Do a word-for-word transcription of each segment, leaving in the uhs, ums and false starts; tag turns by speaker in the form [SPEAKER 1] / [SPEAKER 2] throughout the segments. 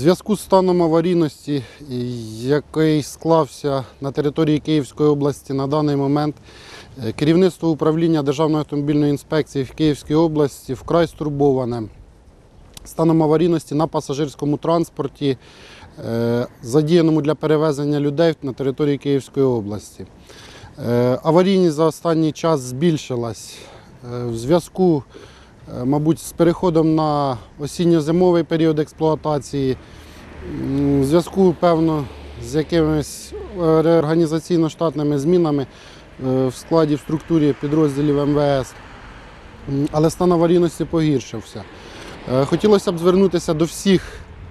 [SPEAKER 1] зв'язку з станом аварійності, який склався на території Київської області на даний момент, керівництво управління Державної автомобільної інспекції в Київській області вкрай стурбоване станом аварійності на пасажирському транспорті, задіяному для перевезення людей на території Київської області. Аварійність за останній час збільшилась в зв'язку, мабуть, з переходом на осінньо-зимовий період експлуатації, в зв'язку, певно, з якимись реорганізаційно-штатними змінами в складі, в структурі підрозділів ем ве ес, але стан аварійності погіршився. Хотілося б звернутися до всіх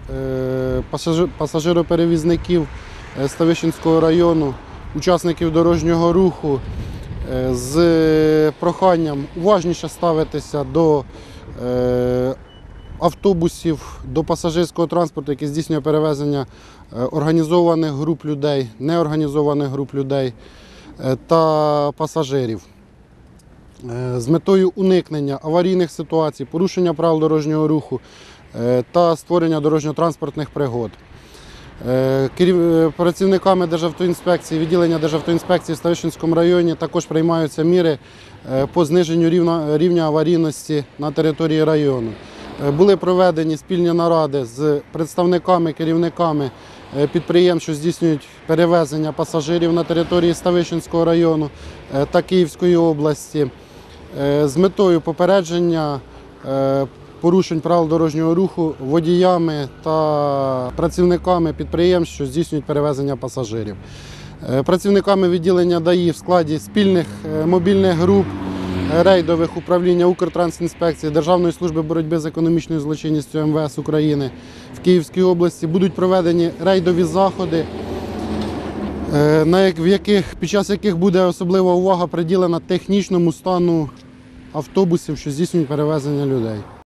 [SPEAKER 1] пасажироперевізників Ставищенського району, учасників дорожнього руху, з проханням уважніше ставитися до автобусів, до пасажирського транспорту, який здійснює перевезення організованих груп людей, неорганізованих груп людей та пасажирів. З метою уникнення аварійних ситуацій, порушення правил дорожнього руху та створення дорожньо-транспортних пригод. Працівниками Державтоінспекції, відділення Державтоінспекції в Ставищенському районі також приймаються міри по зниженню рівня, рівня аварійності на території району. Були проведені спільні наради з представниками, керівниками підприємств, що здійснюють перевезення пасажирів на території Ставищенського району та Київської області з метою попередження порушень правил дорожнього руху водіями та працівниками підприємств, що здійснюють перевезення пасажирів. Працівниками відділення ДАІ в складі спільних мобільних груп рейдових управління Укртрансінспекції, Державної служби боротьби з економічною злочинністю ем ве ес України в Київській області будуть проведені рейдові заходи, в яких, під час яких буде особлива увага приділена технічному стану автобусів, що здійснюють перевезення людей.